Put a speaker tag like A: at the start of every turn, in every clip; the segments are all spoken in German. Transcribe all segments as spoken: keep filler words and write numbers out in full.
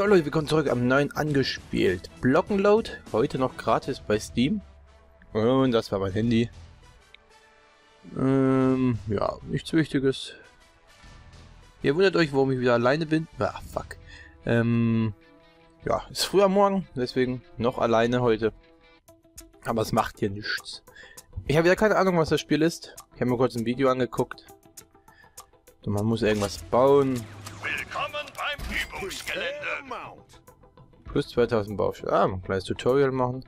A: Jo Leute, willkommen zurück am neuen Angespielt. Blockenload, heute noch gratis bei Steam. Und das war mein Handy. Ähm, ja, nichts Wichtiges. Ihr wundert euch, warum ich wieder alleine bin. Ah, fuck. Ähm, ja, ist früh am Morgen, deswegen noch alleine heute. Aber es macht hier nichts. Ich habe wieder keine Ahnung, was das Spiel ist. Ich habe mir kurz ein Video angeguckt. Und man muss irgendwas bauen.
B: Willkommen beim Übungsgelände.
A: Plus zweitausend Baustellen. Ah, ein kleines Tutorial machen.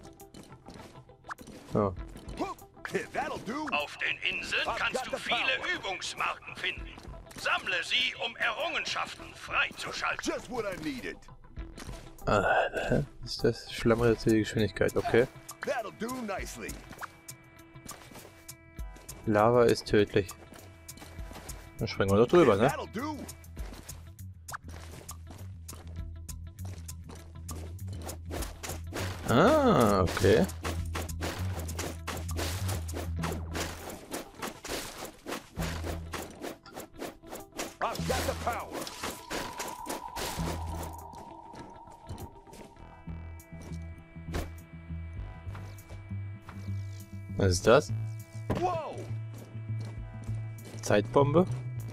A: Ja.
B: Auf den Inseln kannst du viele Übungsmarken finden. Sammle sie, um Errungenschaften freizuschalten.
A: Ah, hä? Ist das schlammreduzierte Geschwindigkeit? Okay. Lava ist tödlich. Dann springen wir doch drüber, ne? Ah, okay. Was ist das? Zeitbombe?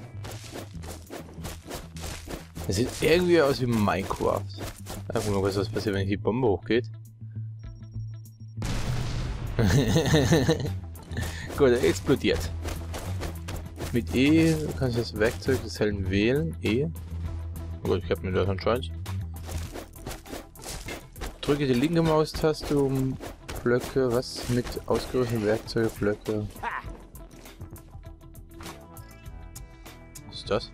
A: Das sieht irgendwie aus wie Minecraft. Einfach mal kurz, was passiert, wenn die Bombe hochgeht. Gut, er explodiert. Mit E kannst du das Werkzeug des Helden wählen. E. Gut, ich habe mir das anscheinend. Drücke die linke Maustaste, um Blöcke, was mit ausgerüsteten Werkzeugen, Blöcke. Was ist das?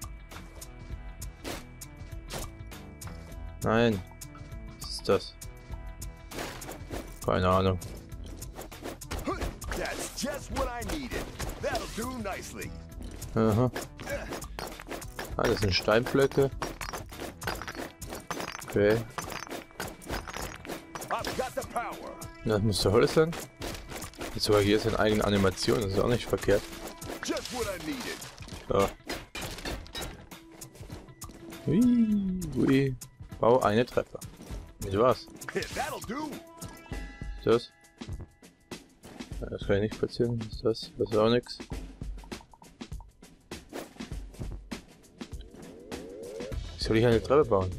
A: Nein. Was ist das? Keine Ahnung. Aha. Ah, das sind Steinblöcke. Okay. Das muss der Holz sein. Jetzt sogar hier ist eine eigene Animation, das ist auch nicht verkehrt. So. Hui, hui. Bau eine Treppe. Mit was? Ist das? Das kann ich nicht platzieren. Ist das? Das ist auch nichts. Wie soll ich eine Treppe bauen?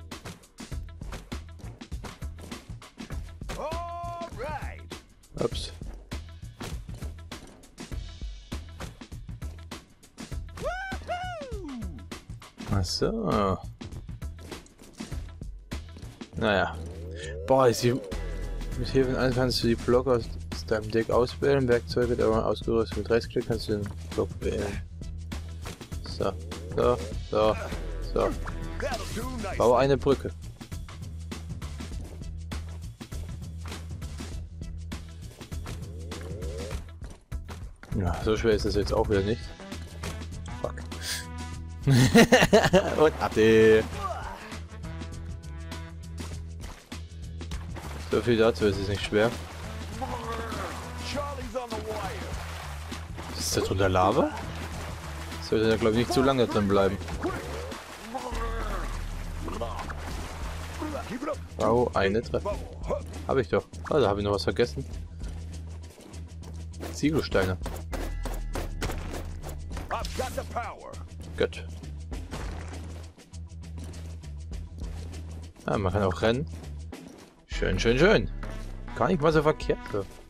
A: Ups. Ach so. Naja. Boah, ist die... Mit Hilfe von allen kannst du die Blöcke aus deinem Deck auswählen. Werkzeuge, der war ausgerüstet mit Rechtsklick, kannst du den Block wählen. So, so, so, so. Baue eine Brücke. Ja, so schwer ist das jetzt auch wieder nicht. Fuck. Und Ade. So viel dazu, ist es nicht schwer. Ist da drunter Lava? Sollte da glaube ich nicht zu lange drin bleiben. Bau eine Treppe. Habe ich doch. Ah, da habe ich noch was vergessen. Ziegelsteine. Gut. Ah, man kann auch rennen. Schön, schön, schön. Gar nicht mal so verkehrt.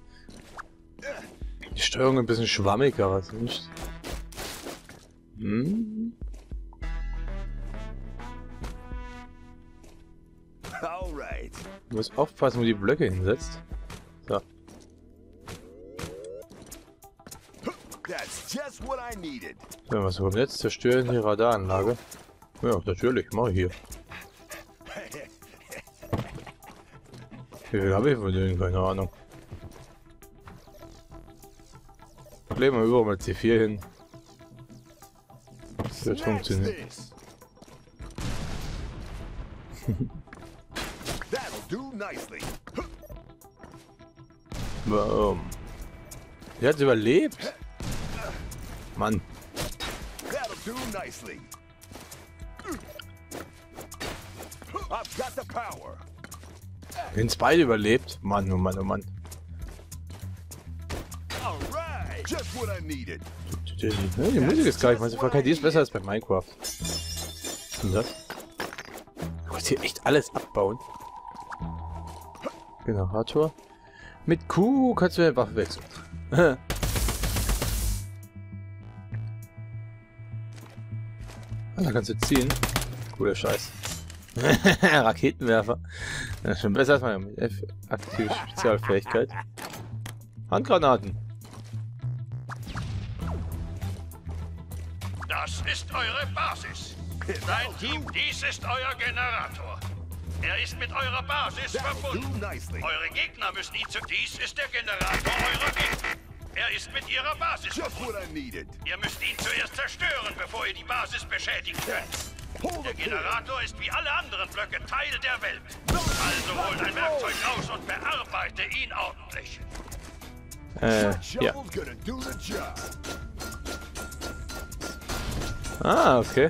A: Die Steuerung ein bisschen schwammiger, was nicht? Hm? Du musst aufpassen, wo die Blöcke hinsetzt. So. Ja, was kommt jetzt? Zerstören die Radaranlage. Ja, natürlich, mach ich hier. Wie viel habe ich von denen? Keine Ahnung. Legen wir überall mal C vier hin. Das wird funktionieren. Warum? Der hat überlebt? Mann. Wenn es beide überlebt. Mann, oh Mann, oh Mann. Die, die, die Musik ist gar nicht mal so verkehrt. Die ist besser als bei Minecraft. Was ist denn das? Du kannst hier echt alles abbauen. Generator. Mit Q kannst du eine Waffe wechseln. Da kannst du ziehen. Cooler Scheiß. Raketenwerfer. Ja, schon besser als meine mit F. Aktive Spezialfähigkeit. Handgranaten.
B: Das ist eure Basis. Dein Team, dies ist euer Generator. Er ist mit eurer Basis verbunden. Eure Gegner müssen ihn zu... Dies ist der Generator eurer Gegner. Er ist mit ihrer Basis verbunden. Ihr müsst ihn zuerst zerstören, bevor ihr die Basis beschädigen könnt. Der Generator ist wie alle anderen Blöcke Teil der Welt. Also hol dein Werkzeug raus und bearbeite ihn ordentlich.
A: Äh, ja. Ah, okay.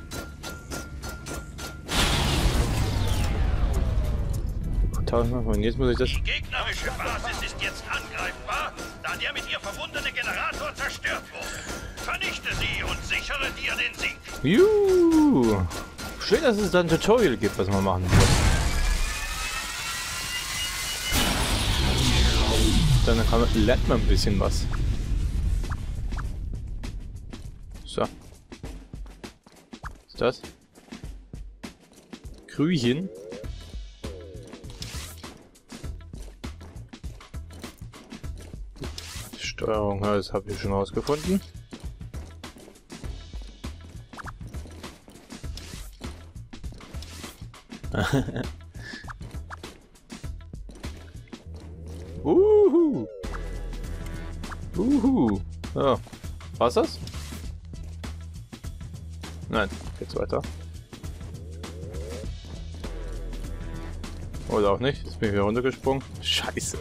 A: Und jetzt muss ich das...
B: Die gegnerische Basis ist jetzt angreifbar, da der mit ihr verbundene Generator zerstört wurde. Vernichte sie und sichere dir den Sieg.
A: Juhu. Schön, dass es da ein Tutorial gibt, was man machen muss. Dann kann man, lernt man ein bisschen was. So. Was ist das? Krüchen. Steuerung, ja, das habe ich schon rausgefunden. Uhu. Uhu. Ja. War's das? Nein, geht's weiter. Oder auch nicht. Jetzt bin ich wieder runtergesprungen. Scheiße.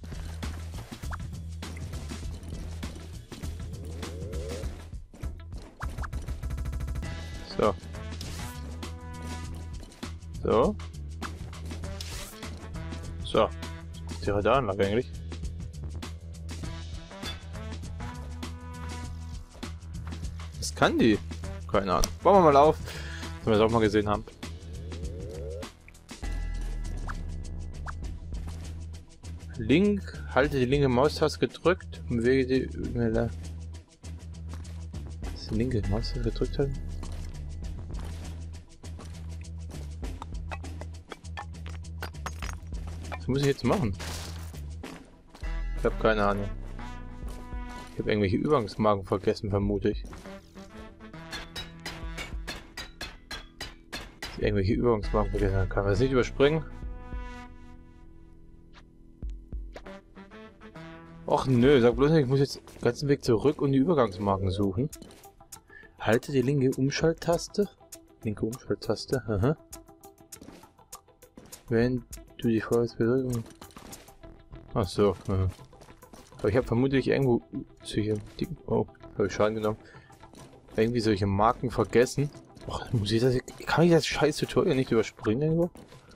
A: So. So. So. Was ist die Radaranlage eigentlich? Was kann die? Keine Ahnung. Bauen wir mal auf, dass wir das auch mal gesehen haben. Link, halte die linke Maustaste gedrückt und bewege die... Was die linke Maustaste gedrückt halten? Was muss ich jetzt machen? Ich habe keine Ahnung. Ich habe irgendwelche Übergangsmarken vergessen, vermute ich. Irgendwelche Übergangsmarken vergessen, dann kann man das nicht überspringen. Och nö, sag bloß nicht, ich muss jetzt den ganzen Weg zurück und die Übergangsmarken suchen. Halte die linke Umschalttaste. Linke Umschalttaste, aha. Wenn du die Vorwärtsbewegung... Ach so, aha. Aber ich habe vermutlich irgendwo solche... Oh, habe ich Schaden genommen. Irgendwie solche Marken vergessen. Och, muss ich das... Kann ich das scheiß Tutorial nicht überspringen irgendwo?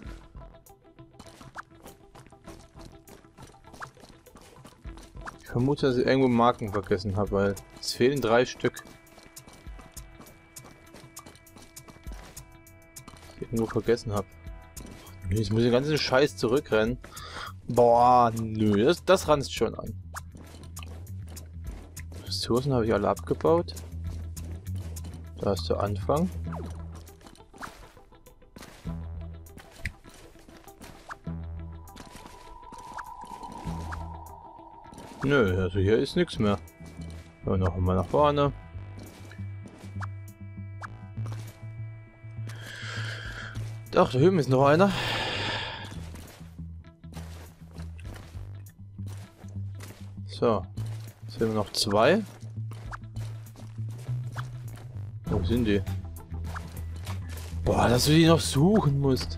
A: Ich vermute, dass ich irgendwo Marken vergessen habe, weil es fehlen drei Stück. Die ich irgendwo vergessen habe. Jetzt muss ich den ganzen Scheiß zurückrennen. Boah, nö, das, das ranzt schon an. Ressourcen habe ich alle abgebaut. Da ist der Anfang. Nö, also hier ist nichts mehr. So, noch einmal nach vorne. Ach, da drüben ist noch einer. So, jetzt haben wir noch zwei. Wo sind die? Boah, dass du die noch suchen musst.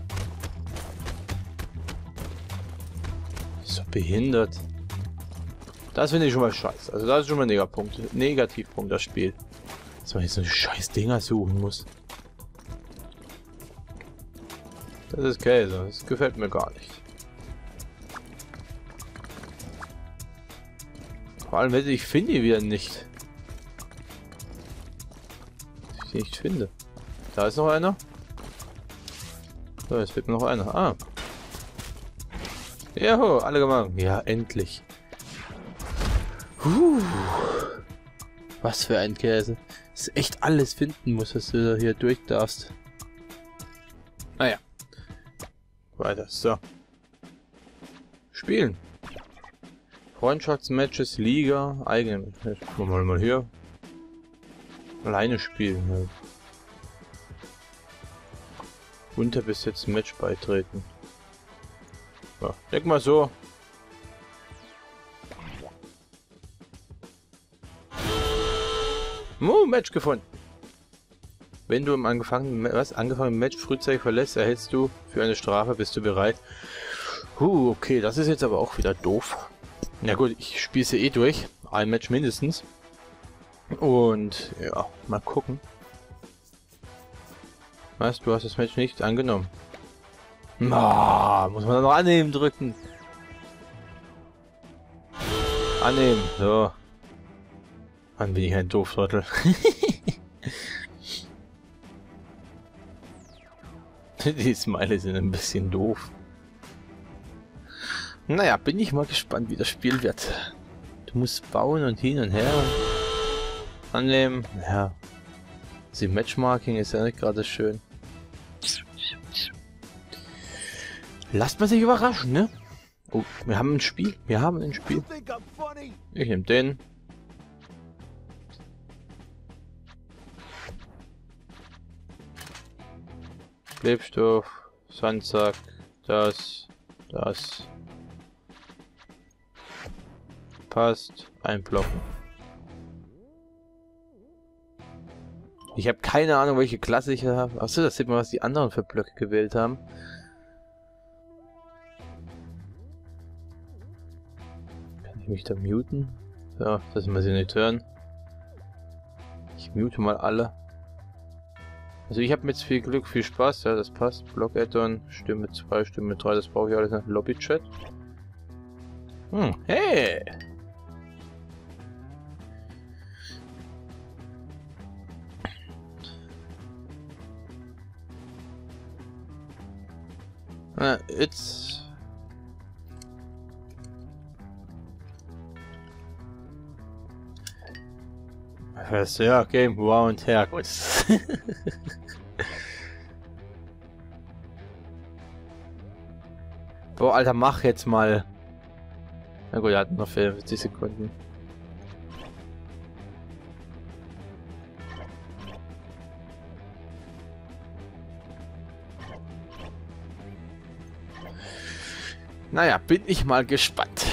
A: So behindert. Das finde ich schon mal scheiße. Also das ist schon mal ein Negativpunkt. Negativpunkt, das Spiel. Dass man jetzt so scheiß Dinger suchen muss. Das ist Käse. Das gefällt mir gar nicht. Vor allem, wenn ich finde ihn wieder nicht. Ich ihn nicht finde. Da ist noch einer. So, jetzt fehlt mir noch einer. Ah. Juhu, alle gemacht. Ja, endlich. Puh. Was für ein Käse. Das ist echt alles finden muss, dass du hier durch darfst. Naja. Weiter. So. Spielen. Freundschaftsmatches, Liga, eigene. Mal mal hier. Alleine spielen. Halt. Unter bis jetzt Match beitreten. Ja, denk mal so. Oh, Match gefunden. Wenn du im angefangenen, was, angefangenen Match frühzeitig verlässt, erhältst du für eine Strafe. Bist du bereit? Huh, okay, das ist jetzt aber auch wieder doof. Na gut, ich spiele sie eh durch. Ein Match mindestens. Und ja, mal gucken. Was? Du hast das Match nicht angenommen. Na, muss man dann noch annehmen drücken. Annehmen, so. Mann, bin ich ein Dooftrottel. Die Smiley sind ein bisschen doof. Naja, bin ich mal gespannt, wie das Spiel wird. Du musst bauen und hin und her. Annehmen. Ja. Die Matchmarking ist ja nicht gerade schön. Lasst man sich überraschen, ne? Oh, wir haben ein Spiel. Wir haben ein Spiel. Ich nehme den. Klebstoff, Sandsack, das, das. Passt. Einblocken. Ich habe keine Ahnung, welche Klasse ich hier habe. Achso, das sieht man, was die anderen für Blöcke gewählt haben. Kann ich mich da muten? So, dass wir sie nicht hören. Ich mute mal alle. Also ich habe mit viel Glück, viel Spaß, ja, das passt. Block-Add-on, Stimme zwei, Stimme drei, das brauche ich alles nach Lobby-Chat. Hm, hey! Uh, it's was, ja, Game wow und her, gut. Boah, Alter, mach jetzt mal. Na gut, er hat noch vierundfünfzig Sekunden. Naja, bin ich mal gespannt.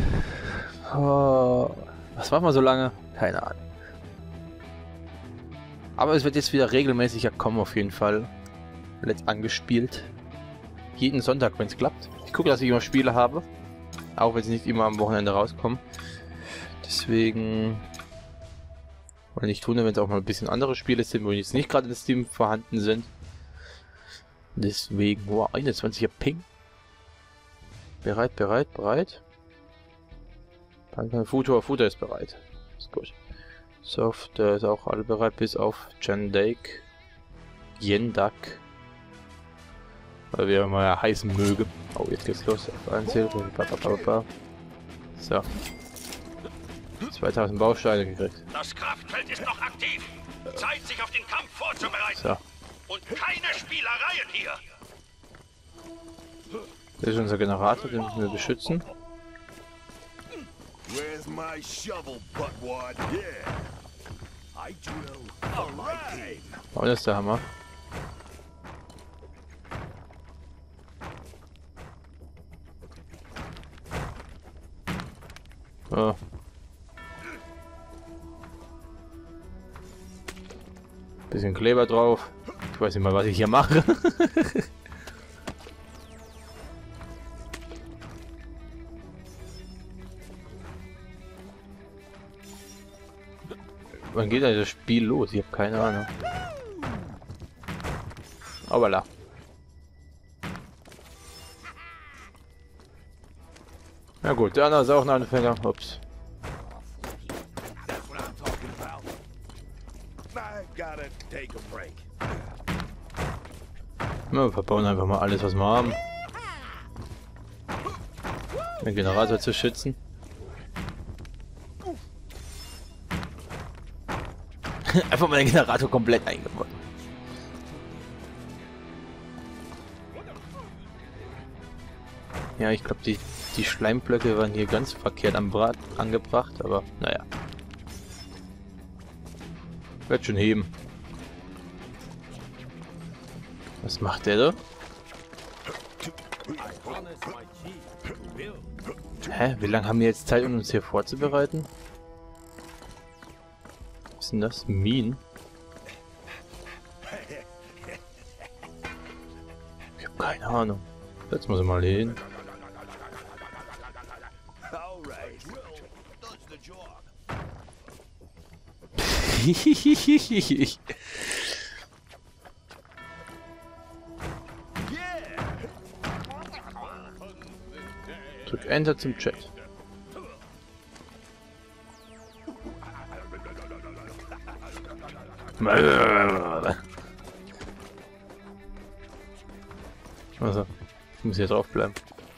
A: Oh, was machen wir so lange? Keine Ahnung. Aber es wird jetzt wieder regelmäßiger kommen auf jeden Fall. Let's angespielt. Jeden Sonntag, wenn es klappt. Ich gucke, dass ich immer Spiele habe. Auch wenn sie nicht immer am Wochenende rauskommen. Deswegen... Und nicht tun, wenn es auch mal ein bisschen andere Spiele sind, wo jetzt nicht gerade in Steam vorhanden sind. Deswegen... Wow, einundzwanziger Ping. Bereit, bereit, bereit. Futur, Futur ist bereit. Ist gut. Soft, der ist auch alle bereit, bis auf Jendake. Jendak. Weil wir mal ja heißen mögen. Oh, jetzt geht's los. Auf eins Hilfe. So. zweitausend Bausteine gekriegt.
B: Das Kraftfeld ist noch aktiv. Zeit, sich auf den Kampf vorzubereiten.
A: So.
B: Und keine Spielereien hier.
A: Das ist unser Generator, den müssen wir beschützen.
C: Where's my shovel, buttwad? Yeah. I drill a light.
A: Oh, das ist der Hammer. So. Bisschen Kleber drauf. Ich weiß nicht mal, was ich hier mache. Wann geht das Spiel los? Ich habe keine Ahnung. Aber la. Na gut, der andere ist auch ein Anfänger. Ups.
C: That's what I'm talking about. I gotta take a break.
A: Wir verbauen einfach mal alles, was wir haben. Den Generator zu schützen. Einfach mal den Generator komplett eingebaut. Ja, ich glaube, die, die Schleimblöcke waren hier ganz verkehrt am Brat angebracht, aber naja. Wird schon heben. Was macht der da? Hä? Wie lange haben wir jetzt Zeit, um uns hier vorzubereiten? Was ist denn das? Minen? Ich habe keine Ahnung. Jetzt muss ich mal hin.
C: Alright. Does the job.
A: Drück Enter zum Chat. Also, ich muss hier drauf bleiben.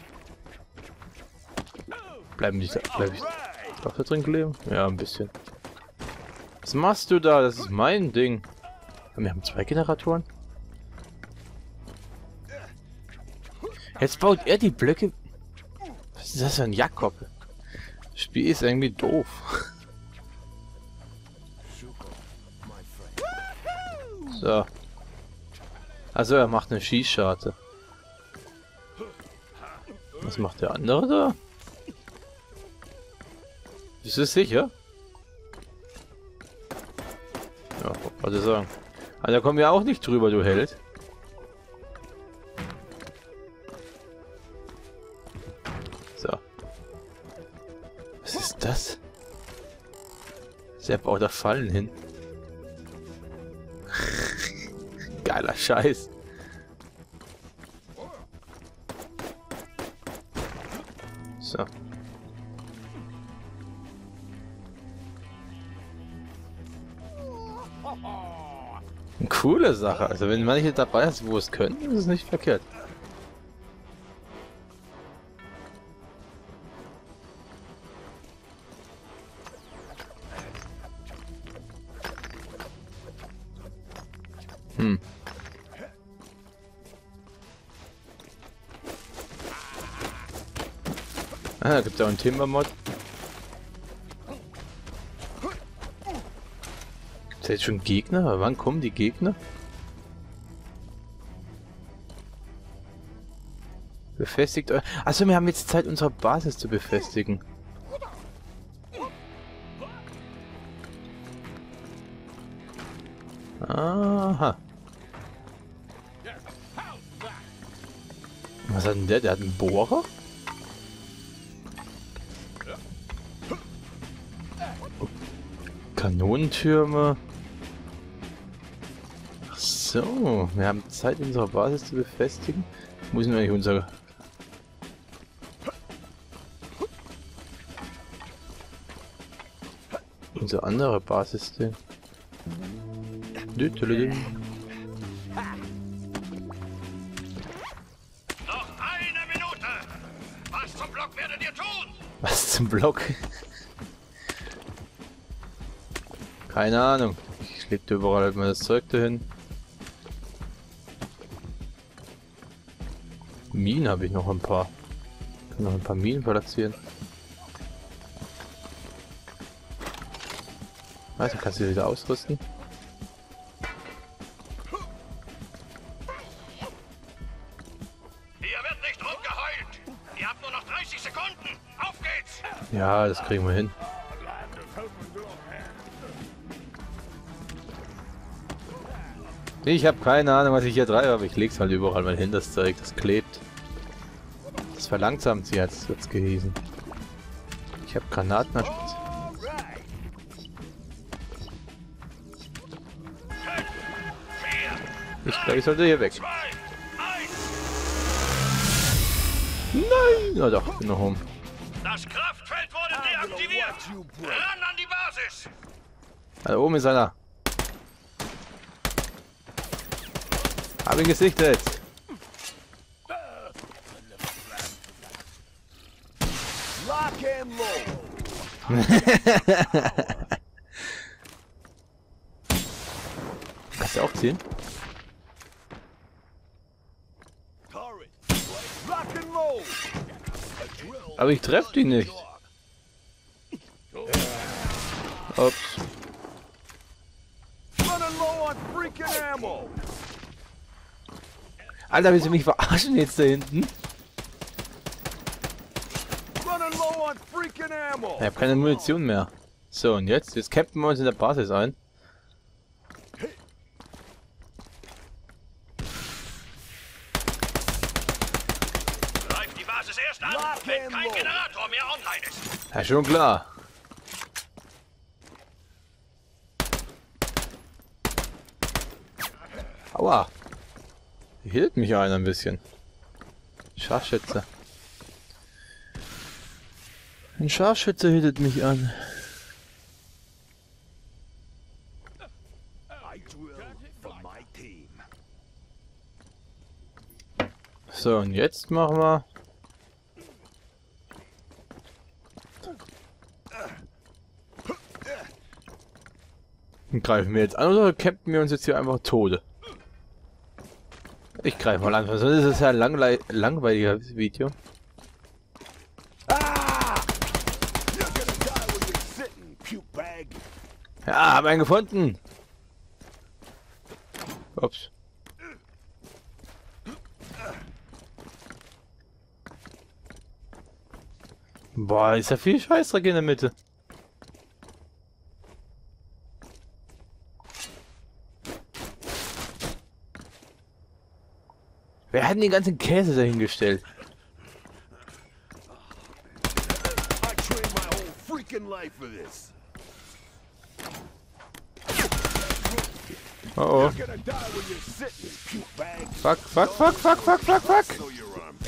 A: Bleiben nicht da. Bleib ich. Darf da drin kleben? Ja, ein bisschen. Was machst du da? Das ist mein Ding. Wir haben zwei Generatoren. Jetzt baut er die Blöcke. Was ist das für ein Jakob? Das Spiel ist irgendwie doof. So. Also er macht eine Schießscharte. Was macht der andere da? Ist es sicher? Ja, was ich sagen. Also da kommen wir auch nicht drüber, du Held. So. Was ist das? Der baut da Fallen hin. Geiler Scheiß. So. Eine coole Sache. Also wenn manche dabei ist, wo es können, ist es nicht verkehrt. Hm. Ah, da gibt es auch einen Timber-Mod. Gibt es jetzt schon Gegner? Aber wann kommen die Gegner? Befestigt euch. Achso, wir haben jetzt Zeit, unsere Basis zu befestigen. Aha. Was hat denn der? Der hat einen Bohrer? Kanonentürme. Ach so, wir haben Zeit, unsere Basis zu befestigen. Wo sind eigentlich unsere... Unsere andere Basis denn?
B: Noch eine Minute! Was zum Block werdet ihr tun?
A: Was zum Block? Keine Ahnung. Ich leg überall halt mal das Zeug dahin. Minen habe ich noch ein paar. Ich kann noch ein paar Minen platzieren. Also kannst du wieder ausrüsten.
B: Hier wird nicht rumgeheult! Ihr habt nur noch dreißig Sekunden! Auf geht's!
A: Ja, das kriegen wir hin. Ich habe keine Ahnung, was ich hier treibe, aber ich leg's halt überall mal hin, das Zeug, das klebt. Das verlangsamt sie, als wird's gehießen. Ich habe Granaten als Spitze. Ich glaube, ich sollte hier weg. Nein! Na doch, bin noch um.
B: Da
C: you break.
B: Ran an die Basis!
A: Da oben ist einer. Hab ihn gesichtet.
C: Lock and load.
A: Kannst du auch ziehen?
C: Turret. Lock and load. A drill.
A: Aber ich treffe die nicht. Ups.
C: Running low on freaking ammo.
A: Alter, willst du mich verarschen jetzt da hinten?
C: Running low on freaking ammo.
A: Ich habe keine Munition mehr. So, und jetzt? Jetzt campen wir uns in der Basis ein.
B: Greift die Basis erst an,
C: Lock
B: wenn
C: and
B: kein
C: load.
B: Generator mehr online ist.
A: Ja, schon klar. Aua. Hier hielt mich einer ein bisschen. Scharfschütze. Ein Scharfschütze hittet mich an.
C: I drill for my team.
A: So, und jetzt machen wir... Und greifen wir jetzt an oder campen wir uns jetzt hier einfach Tode? Ich greife mal an, sonst ist es ja ein langlei- langweiliges Video.
C: Ah! You're gonna die where you're sitting, puke bag.
A: Ja, hab einen gefunden. Ups. Boah, ist ja viel Scheißdreck in der Mitte. Wer hat denn den ganzen Käse dahingestellt?
C: I trained my whole freaking life for this.
A: Oh oh.
C: You're gonna die where you're sitting, puke bag.
A: Fuck, fuck, fuck, fuck, fuck, fuck, fuck.
C: So you're armed.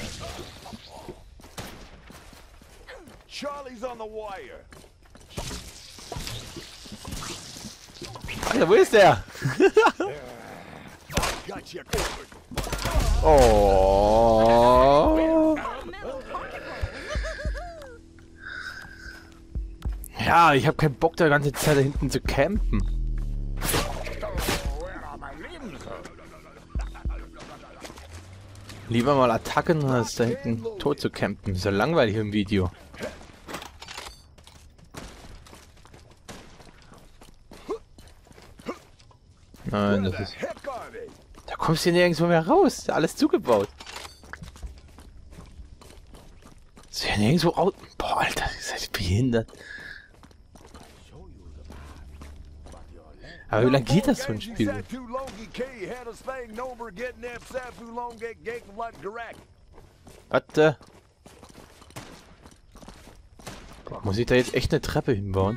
C: Charlie's on the wire.
A: Alter, wo ist der?
C: I got you covered.
A: Oh. Ja, ich habe keinen Bock, da ganze Zeit da hinten zu campen. Lieber mal Attacken, als da hinten tot zu campen. Ist ja langweilig im Video. Nein, das ist...
C: Heck are they?
A: Da kommst du hier nirgendwo mehr raus. Ist ja alles zugebaut. Ist ja nirgendwo raus. Boah, Alter, ihr seid behindert. Aber wie lange geht das so ein Spiel? Warte. Boah, muss ich da jetzt echt eine Treppe hinbauen?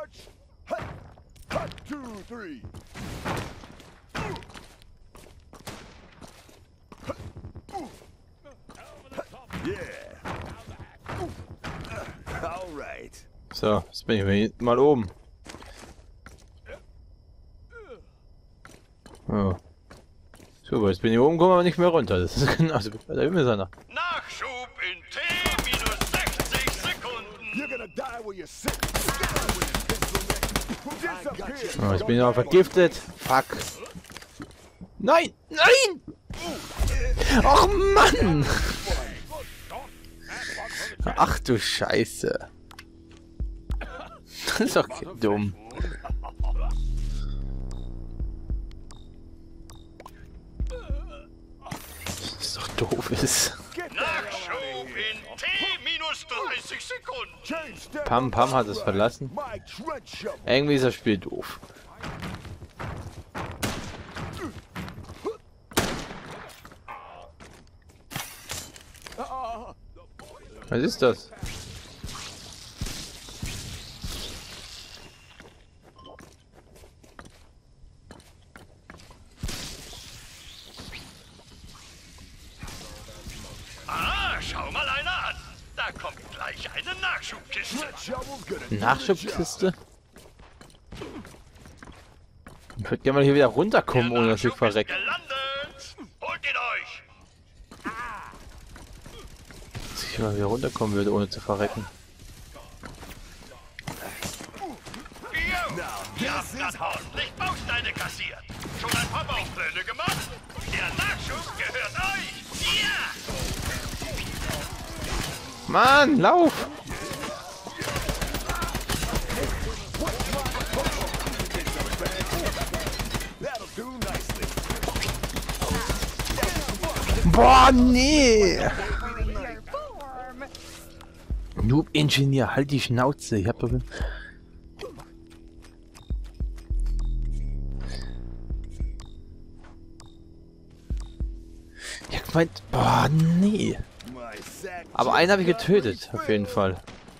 A: So, jetzt bin ich mal oben. Oh. Super, jetzt bin ich oben, kommen wir nicht mehr runter. Das ist genauso. Da drüben ist einer.
B: Nachschub in T minus sechzig Sekunden.
A: Oh, jetzt bin ich auch vergiftet. Fuck. Nein! Nein! Och Mann! Ach du Scheiße. Das ist doch dumm. Das ist doch doof ist.
B: Nachschub in T minus dreißig Sekunden.
A: Pam Pam hat es verlassen. Irgendwie ist das Spiel doof. Was ist das?
B: Ah, schau mal einer an. Da kommt gleich gleich eine Nachschubkiste.
A: Nachschubkiste? Ich würde gerne mal hier wieder runterkommen, ohne dass ich verrecke.
B: Gelandet. Holt ihn euch.
A: Dass ich mal wieder runterkommen würde, ohne zu verrecken.
B: Ihr habt grad ordentlich Bausteine kassiert. Schon ein paar Baupläne gemacht? Der Nachschub gehört euch. Ja!
A: Mann, lauf! Boah, nee! Noob-Ingenieur, halt die Schnauze. Ich hab doch... Ich hab gemeint... Boah, nee. Aber einen habe ich getötet, auf jeden Fall.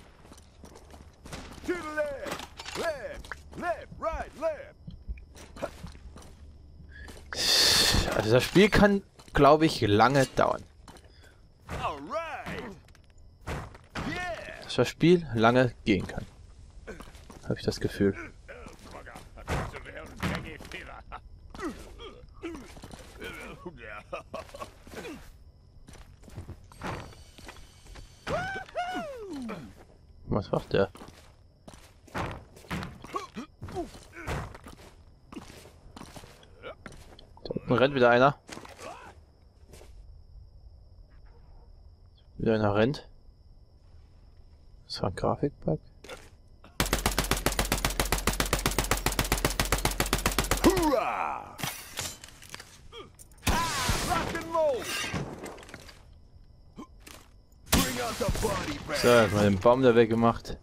A: Also das Spiel kann, glaube ich, lange dauern. Dass das Spiel lange gehen kann. Habe ich das Gefühl. Was macht der? Da unten rennt wieder einer. Wieder einer rennt. Das war ein Grafikbug.
C: Hurra! Rock and roll! Bring out the body bag.
A: So, hat mal den Baum da weggemacht.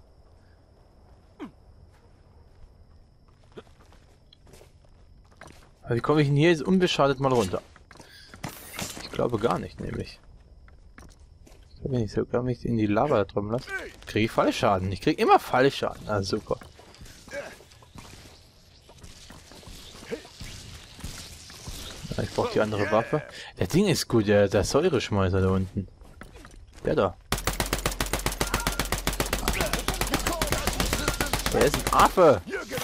A: Aber wie komme ich denn hier jetzt unbeschadet mal runter? Ich glaube gar nicht, nämlich. Ich glaube, wenn ich sogar mich in die Lava da drüben lasse, kriege ich Fallschaden. Ich kriege immer Fallschaden. Ah, super. Ja, ich brauche die andere Waffe. Der Ding ist gut, der, der Säureschmeißer da unten. Der da. Der ist ein Affe.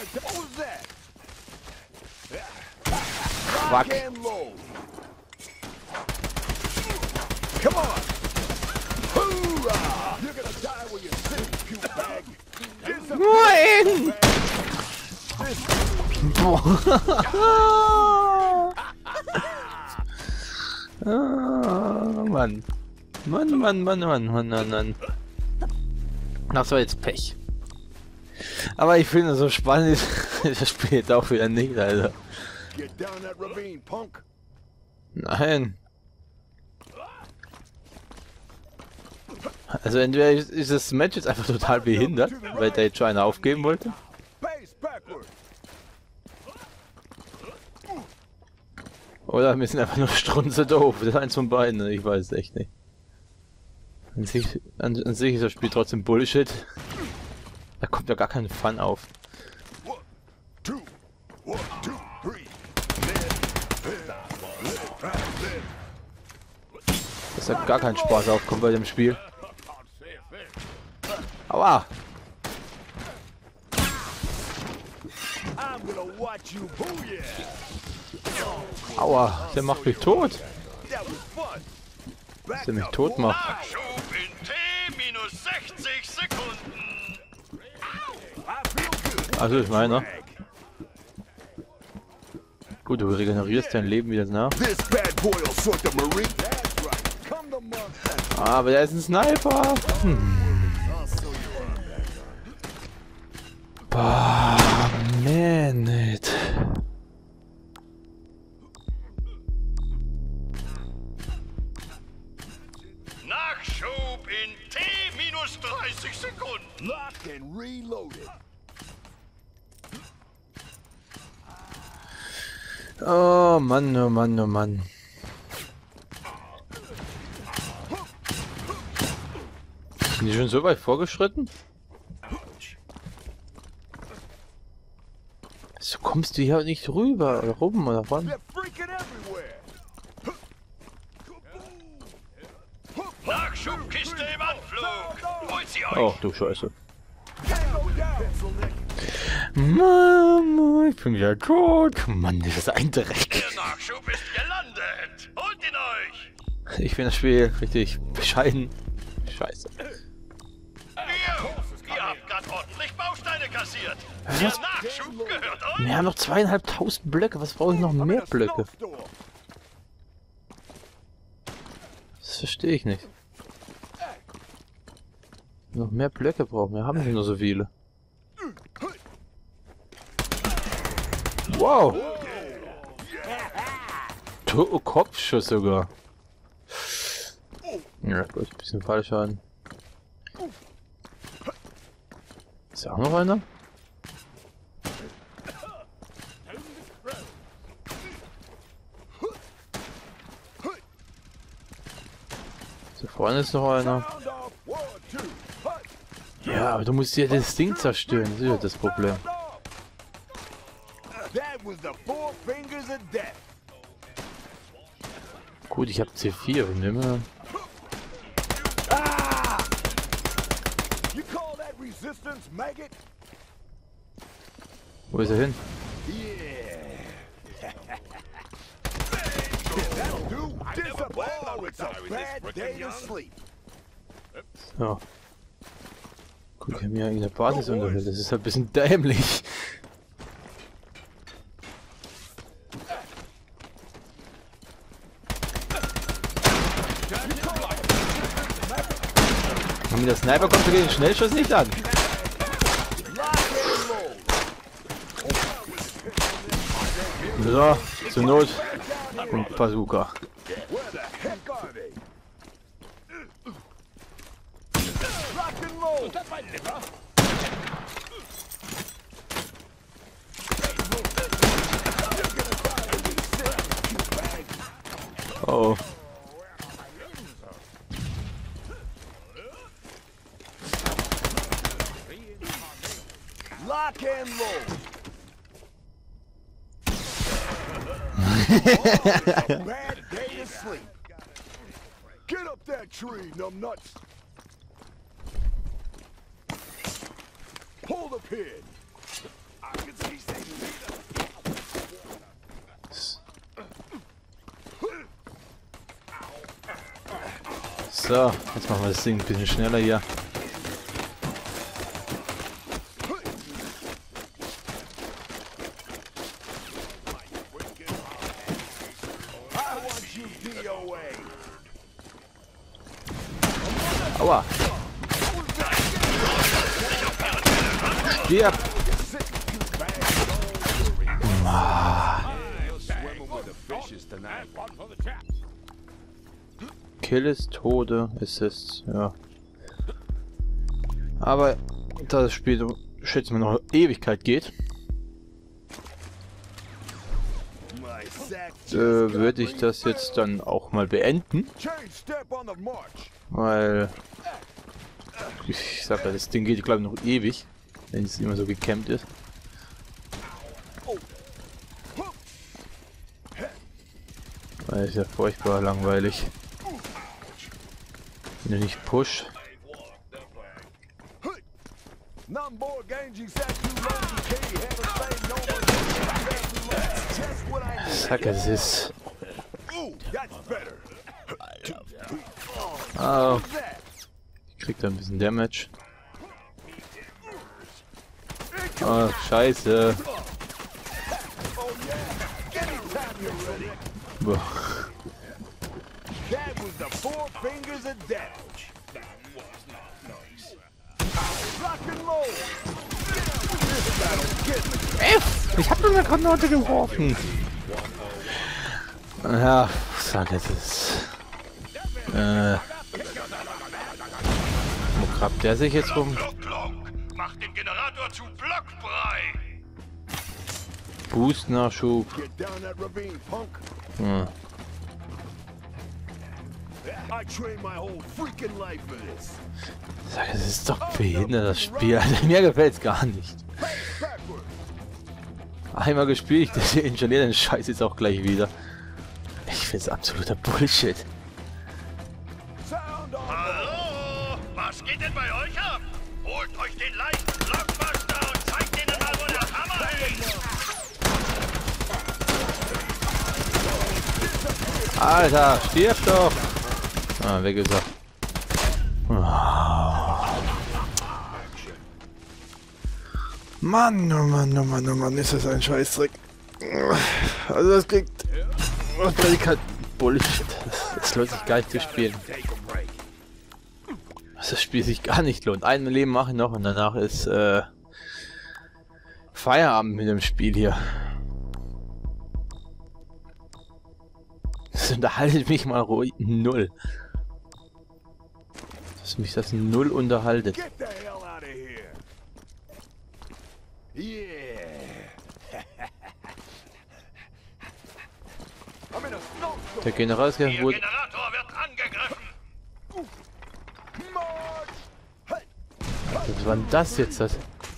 A: Fuck.
C: Come on! Hoorah! You're gonna die where you sit, puke bag.
A: Nein! Ah, Mann. Mann, Mann, Mann, Mann, Mann, Mann, Mann. Das war jetzt Pech. Aber ich finde so spannend, das Spiel jetzt auch wieder nicht, Alter.
C: Get down that ravine, punk.
A: Nein. Also entweder ist, ist das Match jetzt einfach total behindert, weil der jetzt schon einer aufgeben wollte.
C: Base backward.
A: Oder wir sind einfach nur strunze doof. Das ist eins von beiden, ich weiß es echt nicht. An sich, an, an sich ist das Spiel trotzdem Bullshit. Da kommt ja gar kein Fun auf.
C: One, two, one, two, three.
A: Dass da gar kein Spaß aufkommt bei dem Spiel. Aua!
C: I'm gonna watch you booyah.
A: Aua, der macht mich tot.
C: That was fun.
A: Dass der mich tot macht.
B: Nachschub in T minus sechzig Sekunden.
C: I feel good.
A: Also ich meine. Gut, du regenerierst dein Leben wieder nach.
C: This bad boy will sort the marine. That's right. Come the month.
A: Aber der ist ein Sniper. Hm. Boah, man, nicht.
B: Nachschub in T minus dreißig Sekunden.
C: Lock and reload it.
A: Oh Mann, oh Mann, oh Mann. Sind die schon so weit vorgeschritten? So kommst du hier nicht rüber oder rum oder ran?
C: They're freaking everywhere.
B: Nachschubkiste im Anflug. Holt sie euch!
A: Oh, du Scheiße. Mama, ich bin wieder tot. Mann, das ist ein Dreck.
B: Der Nachschub ist gelandet! Holt ihn euch!
A: Ich finde das Spiel richtig bescheiden. Scheiße.
B: Ihr, ihr habt gerade ordentlich Bausteine kassiert!
A: Was?
B: Der Nachschub gehört euch!
A: Wir haben noch zweieinhalbtausend Blöcke. Was brauche ich noch mehr Blöcke? Das verstehe ich nicht. Noch mehr Blöcke brauchen wir. Haben wir nur so viele. Wow! To Kopfschuss sogar. Ja, gut, ein bisschen Fallschaden. Ist da auch noch einer? Da vorne ist noch einer. Ja, aber du musst ja das Ding zerstören. Das ist ja das Problem. Gut, ich habe C vier. Nimm mal. Wo ist er hin? So. Gut, wir haben ja eine Basis unterhält. Das ist halt ein bisschen dämlich. Und der Sniper kommt gegen den Schnellschuss nicht an. So, zur Not und Bazooka. Oh.
C: Lock and load. Bad day to sleep. Get up that tree, numbnuts. Pull the pin. I can see
A: So, jetzt machen wir das Ding ein bisschen schneller hier. Aua! Stirb! Kill ist Tode, Assists, ja. Aber da das Spiel, schätze ich mal, noch Ewigkeit geht, äh, würde ich das jetzt dann auch mal beenden. Weil ich sag ja, das Ding geht, glaube ich, noch ewig, wenn es immer so gecampt ist. Weil es ja furchtbar langweilig. Wenn du nicht push. Sag es ist. Oh. Ich krieg da ein bisschen Damage. Oh, scheiße. Boah. F! Ich hab nur eine Granate geworfen. Ja, sag es ist. Äh. Wo grabt der sich jetzt rum?
B: Macht den Generator zu Blockbrei.
A: Boost-Nachschub. Hm. Sag, es ist doch behindert, das Spiel. Also, mir gefällt's gar nicht. Einmal gespielt, ich installiere den Scheiß jetzt auch gleich wieder. Ich find's absoluter Bullshit.
B: Hallo? Was geht denn bei euch?
A: Alter, stirb doch! Ah, weg ist er. Oh. Mann, oh Mann, oh Mann, oh Mann, ist das ein Scheißdreck. Also das kriegt... Das Prädikat Bullshit. Das, das lohnt sich gar nicht zu spielen. Dass das Spiel sich gar nicht lohnt. Ein Leben mache ich noch und danach ist äh, Feierabend mit dem Spiel hier. Das unterhaltet mich mal ruhig null. Dass mich das null unterhaltet. Der General ist ja wohl...
B: Der Generator wird angegriffen.
A: Was war denn das jetzt? Das?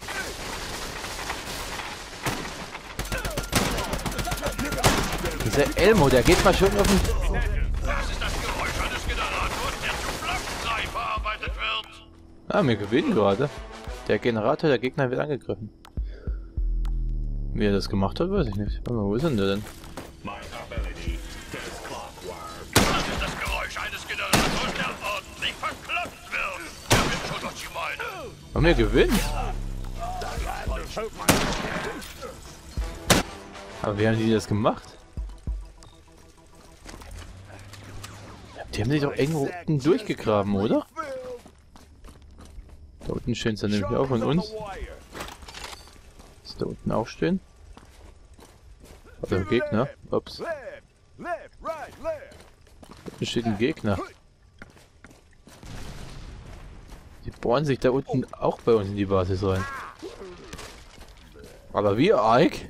A: Dieser Elmo, der geht mal schön auf den...
B: Das ist das Geräusch eines Generators, der zu Block drei verarbeitet wird.
A: Ah, wir gewinnen gerade. Der Generator, der Gegner wird angegriffen. Wie er das gemacht hat, weiß ich nicht. Warte mal, wo ist denn der denn?
B: Das ist das Geräusch eines Generators, der ordentlich verkloppt wird. Der wird schon, was ich meine.
A: Haben wir gewinnen? Aber wie haben die das gemacht? Die haben sich doch irgendwo unten durchgegraben, oder? Da unten stehen es dann nämlich auch von uns. Ist da unten auch stehen? Oder ein Gegner? Ups. Da unten steht ein Gegner. Die bohren sich da unten auch bei uns in die Basis rein. Aber wir, Ike?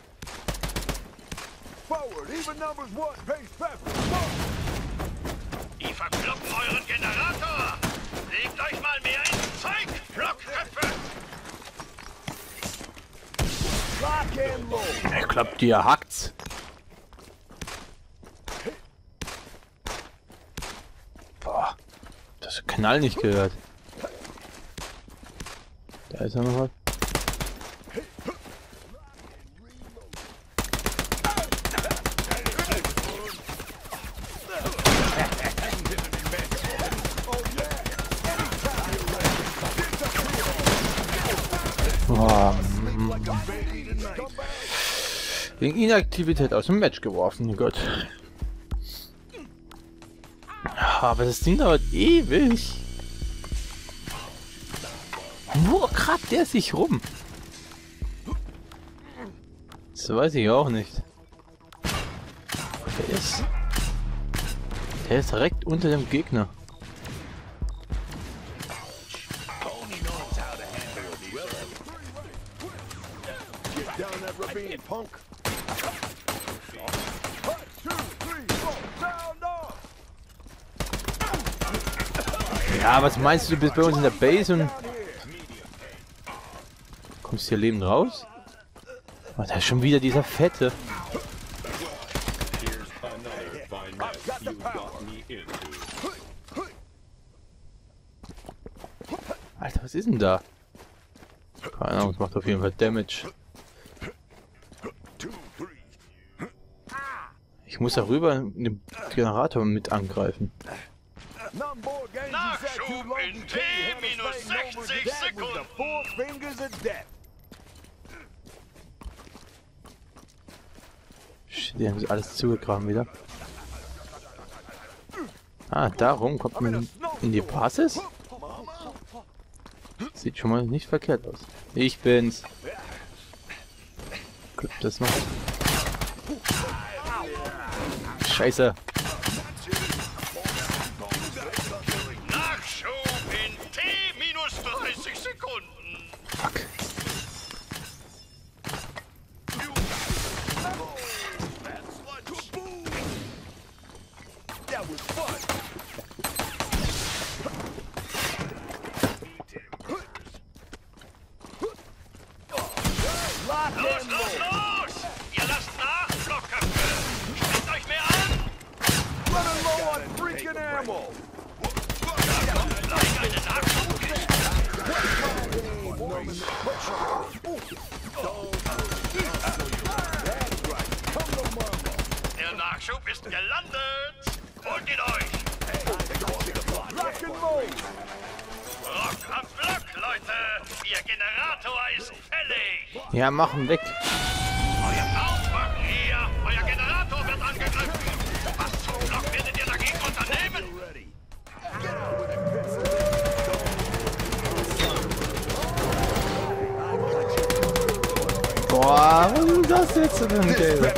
B: Die verkloppen euren Generator. Legt euch mal mehr ins Zeug, Blockköpfe.
A: Ich glaub, dir hackt's. Boah, das Knall nicht gehört. Da ist er noch was. Oh, wegen Inaktivität aus dem Match geworfen, Gott. Aber das Ding dauert ewig. Wo krabt der sich rum? Das weiß ich auch nicht. Der ist... Der ist direkt unter dem Gegner. Ja, was meinst du, du bist bei uns in der Base und kommst hier lebend raus? Oh, da ist schon wieder dieser Fette. Alter, was ist denn da? Keine Ahnung, es macht auf jeden Fall Damage. Ich muss da rüber den Generator mit angreifen.
B: Nachschub in T minus sechzig Sekunden.
A: Shit, die haben sich alles zugegraben wieder. Ah, darum kommt man in die Basis? Sieht schon mal nicht verkehrt aus. Ich bin's. Klappt das noch? Scheiße.
B: Nachschub in T minus dreißig Sekunden.
A: Fuck.
B: Los, los, los! Ihr lasst nach, Blockköpfe! Strengt euch mehr an!
C: Running low on freaking ammo!
B: Da kommt gleich eine Nachschubkiste! Der Nachschub Nachschub ist gelandet. Holt ihn euch.
C: Rock and roll.
B: Rock am Block, Leute. Ihr Generator ist fällig.
A: Ja, machen weg.
B: Euer Aufwachen hier. Euer Generator wird angegriffen. Was zum Block werdet ihr dagegen unternehmen?
C: Ready. Get out with it, Pixel.
A: Boah, was ist das jetzt denn, Gelbe?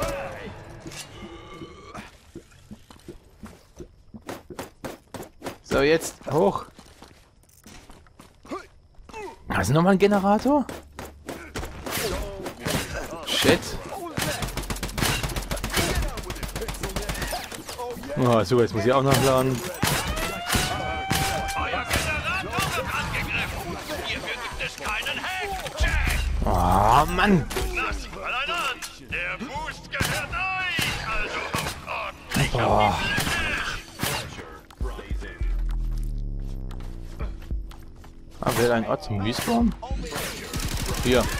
A: So, jetzt hoch. Hast du nochmal einen Generator? Shit. Oh, so, jetzt muss ich auch nachladen.
B: Euer Generator wird angegriffen. Hierfür gibt es keinen Hack. Jack.
A: Oh, Mann.
B: Lasst mal einen an. Der Boost gehört euch. Also haut ordentlich
A: Boah.
B: auf die Fläche.
A: Ah, wer ein Ort zum Respawn? Hier.
B: Euer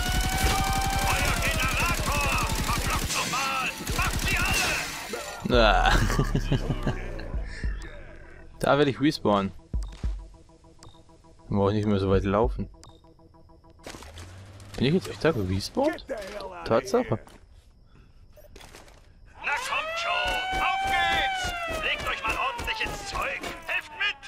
B: Generator. Verblockt nochmal. Macht sie alle.
A: Ah. Da werde ich respawnen. Wir brauchen nicht mehr so weit laufen. Bin ich jetzt echt da gerespawnt?
C: Get the hell out of
A: Tatsache.
C: here.
B: Na kommt schon. Auf geht's. Legt euch mal ordentlich ins Zeug. Helft mit.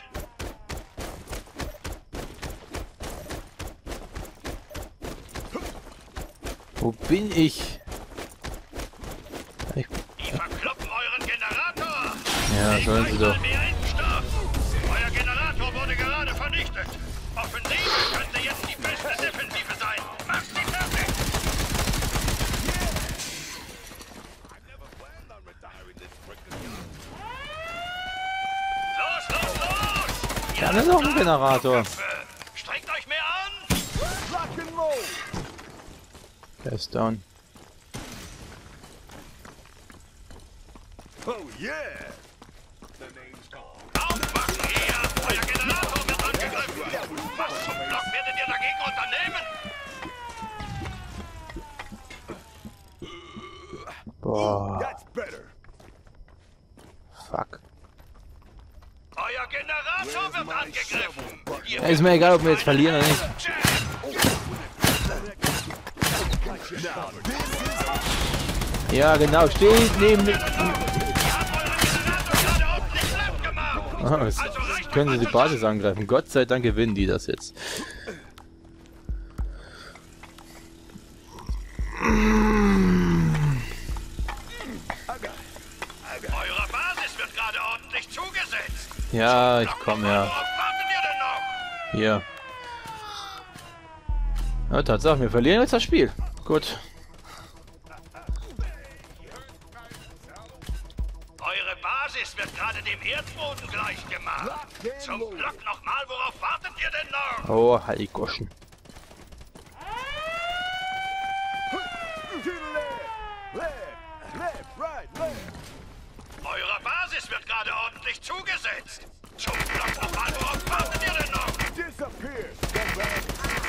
A: Wo bin ich? ich
B: Die verkloppen euren Generator.
A: ja,
B: Legt
A: sollen
B: euch
A: sie
B: mal
A: doch.
B: mehr Impfstoff. Euer Generator wurde gerade vernichtet. Offensiv könnte jetzt die beste Defensive sein. Macht sie fertig. Los, los, los. Ihr
A: Ja, das ist auch ein Generator.
B: Strengt euch mehr an.
C: Rock and roll.
A: Der ist down.
C: Oh yeah.
B: Aufwachen hier! Euer Generator wird angegriffen! Was zum Block werdet ihr dagegen unternehmen?
A: Boah,
C: That's better.
A: fuck.
B: Euer Generator wird angegriffen! Ihr
A: Ja, ist mir egal, ob wir jetzt verlieren oder nicht. Ja, genau, steht neben dem... Ah, jetzt können sie die Basis angreifen. Gott sei Dank gewinnen die das jetzt.
B: Eure Basis wird gerade ordentlich zugesetzt!
A: Ja, ich komme ja.
B: Worauf wartet ihr denn noch?
A: Hier. Ja, Tatsache, wir verlieren jetzt das Spiel. Gut.
B: Eure Basis wird gerade dem Erdboden gleich gemacht! Zum Block nochmal, worauf wartet ihr denn noch?
A: Oh, Heilgoschen.
C: To the left. Left. Left. Right. Left.
B: Eure Basis wird gerade ordentlich zugesetzt! Zum Block nochmal, worauf wartet ihr denn noch?
C: Disappear. Scumbag.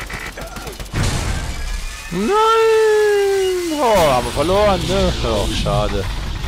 A: Nein! Oh, haben wir verloren, ne? Oh, schade.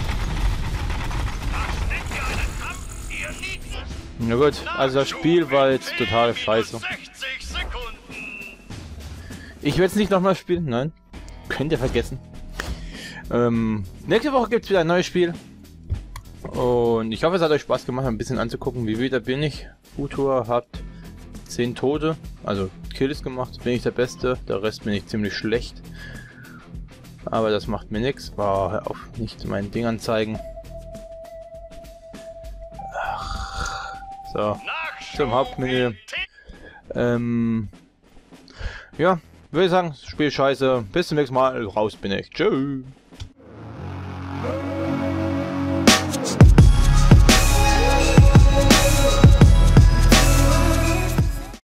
B: Das nennt ihr einen Kampf, ihr Nieten!
A: Na gut, also das Spiel war jetzt total scheiße.
B: sechzig Sekunden!
A: Ich werde es nicht nochmal spielen, nein. Könnt ihr vergessen. Ähm, nächste Woche gibt es wieder ein neues Spiel. Und ich hoffe, es hat euch Spaß gemacht, ein bisschen anzugucken, wie wieder bin ich. Futur hat zehn Tote, also Kills gemacht, bin ich der Beste, der Rest bin ich ziemlich schlecht. Aber das macht mir nichts. Wow, hör auf, nicht mein Ding anzeigen. Ach, so, zum Hauptmenü. Ähm, ja, würde ich sagen, Spiel scheiße. Bis zum nächsten Mal, raus bin ich. Tschüss.